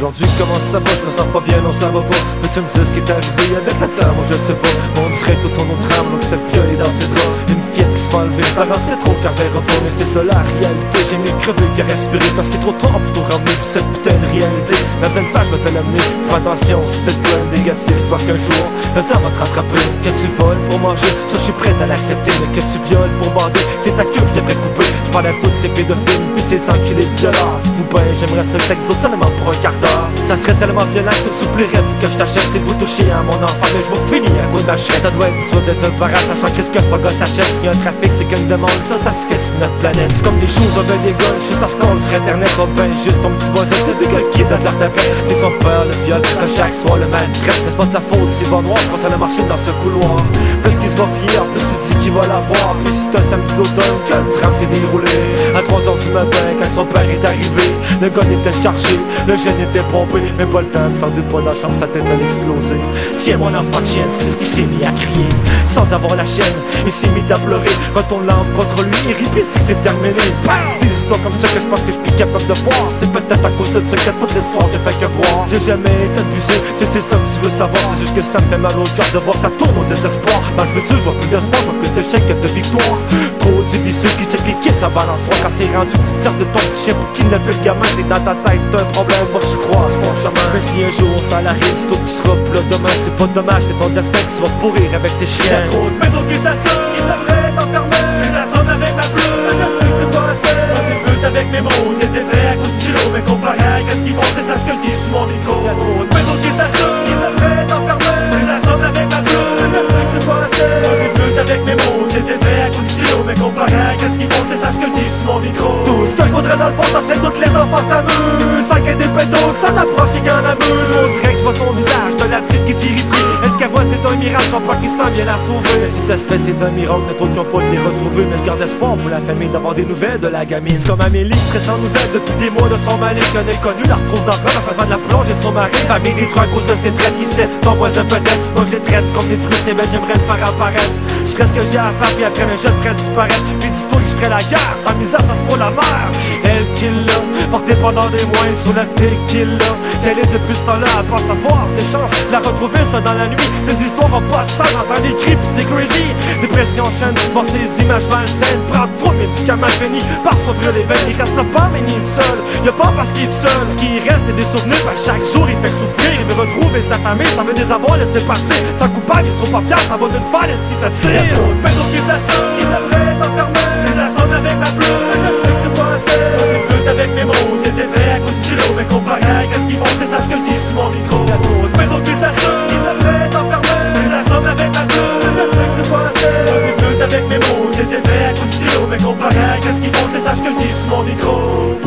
Aujourd'hui comment ça va, je me sens pas bien, non ça va pas. Peux-tu me dire ce qui est arrivé avec la terre, moi je sais pas. Mon direct autour de nos trames, donc c'est violé dans ses draps. Une fillette qui se fait enlever par un c'est trop car verra pas. Mais c'est ça la réalité, j'ai mieux crevé qu'à respirer. Parce qu'il est trop tard pour tout ramener, pis cette putain de réalité ma pleine face va te l'amener. Fais attention, c'est plein de négatif. Parce qu'un jour, le temps va te rattraper. Que tu voles pour manger, ça je suis prêt à l'accepter. Mais que tu violes pour bander, c'est ta queue que je devrais couper. Je parle à toutes ces pédophiles, puis ces enculés de violeurs. Fou ben, j'aimerais ce texte autres seulement pour un quart d'heure. Ça serait tellement violent que ça me souplierait que je t'achète. C'est vous toucher à mon enfant, mais je vais finir à coup de machette. Ça doit être dur d'être un parent, sachant qu'est-ce que son gosse achète. S'il y a un trafic, c'est qu'une demande, ça se fait sur notre planète. C'est comme des choses, on veut des guns, juste ça se compte sur internet. Oh ben, juste ton petit voisin, t'es des gars qui donne de leur tapette. C'est son père, le viol, à chaque soir le maltraite. Mais c'est pas de sa faute, c'est va noir, quand ça a marché dans ce couloir. Plus qu'il se va fier, plus il dit qu'il va l'avoir. Plus si t'as un samedi d'automne, que le drame s'est déroulé. À 3h du matin, quand son père est arrivé, le gun était chargé, le gène était pompé. Mais pas le temps de faire deux pas dans la chambre, sa tête a explosé. Tiens mon enfant de chienne, c'est ce qu'il s'est mis à crier. Sans avoir la chienne, il s'est mis à pleurer. Retourne l'arme contre lui, il répète que c'est terminé. Des histoires comme ça que je pense que je suis capable de voir. C'est peut-être à cause de ça que toutes les soirs j'ai fait que boire. J'ai jamais été abusé, c'est ça que tu veux savoir. C'est juste que ça me fait mal au cœur de voir ça tourne au désespoir. Dans le futur, je vois plus d'espoir, je vois plus d'échecs que de victoire. Trop difficile qui check les kids, ça balance soir. Quand c'est rendu, tu tires de ton petit chien pour kidnapper le gamin. C'est dans ta tête, t'as un problème, pas que je crois, c'est mon chemin. Mais si un jour ça l'arrive, c'est toi tu seras plus là demain. C'est pas dommage, c'est ton destin, tu vas pourrir avec ces chiens. Y'a trop de pédos qui s'assurent, qui devraient t'enfermer. Les assommes avec ma plume, je sais que c'est pas assez. On débute avec mes mots, j'ai des vrais à coups de stylo. Mais comparé à qu'est-ce qu'ils font, c'est ça que je dis sur mon micro. Y'a trop de pédos qui s'assurent, qui devraient t'enfermer. Les assommes avec ma plume, je sais que c'est pas assez. On débute avec mes mots, j'ai des vrais à coups de stylo. Mais comparé à qu'est-ce qu'ils font, c'est ça que je dis sur mon micro. Tout ce que je voudrais dans le fond, ça serait toutes les enfants s'amusent. Sans qu'il y ait des pédos, que ça t'approche et qu'il y en abuse. On dirait que je vois son visage de la petite qui t'irrite. Est-ce qu'elle voit c'est un miracle, j'en pas qu'il s'en vient la sauver. Mais si ça se fait c'est un miracle, mais d'autres qui ont pas été retrouvés. Mais je garde espoir pour la famille d'avoir des nouvelles de la gamine. C'est comme Amélie qui serait sans nouvelles depuis des mois de son mari. Qu'un inconnu la retrouve dans le en faisant de la plonge et son mari. Famille détruite à cause de ses traites, qui sait, ton voisin peut-être. Moi je les traite comme des trucs, c'est bête, j'aimerais le faire apparaître. Je ferais ce que j'ai à faire, puis après mais je le ferais disparaître. Puis dis-toi que je ferais la guerre, sans misère ça se pour la mer. Elle qui l'a, portée pendant des mois sur la pique qu'il l'a. Qu'elle est depuis ce temps-là, elle pense avoir des chances de la retrouver ça dans la nuit. Ces histoires ont pas de sens, j'entends les cris pis c'est crazy. Dépression chaîne, voir ces images malsaines. Prendre trop de médicaments finis par s'ouvrir les veines. Il reste pas mais ni seul, y'a pas parce qu'il est seul. Ce qui reste c'est des souvenirs, à chaque jour il fait que souffrir. Il veut retrouver sa famille, ça veut des avoirs laisser partir. Sans coupable, il se trouve pas fier, ça va d'une falaise qui s'attire. Y'a trop de pédos qui s'assurent, qui devraient t'enfermer. Les assommes avec ma plume, je sais que c'est pas assez. On débute avec mes mots, j'ai des vrais à coups de stylo. Mais comparé à qu'est-ce qu'ils font, c'est ça que je dis sur mon micro. Y'a trop de pédos qui s'assurent, qui devraient t'enfermer. Les assommes avec ma plume, je sais que c'est pas assez. On débute avec mes mots, j'ai des vrais à coups de stylo. Mais comparé à qu'est-ce qu'ils font, c'est ça que je dis sur mon micro.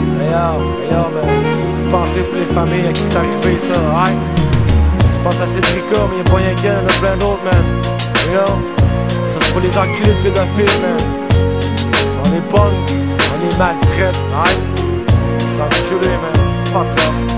Yo, man, c'est pensé pour les familles à qui c'est arrivé ça, hein? Je pense à Cédrica, mais y'a pas rien qu'elle, y'en a plein d'autres, man. Yo, ça c'est pour les enculés de pédophiles, man. On les pogne, on les maltraite, hein? Les enculés, man. Fuck off.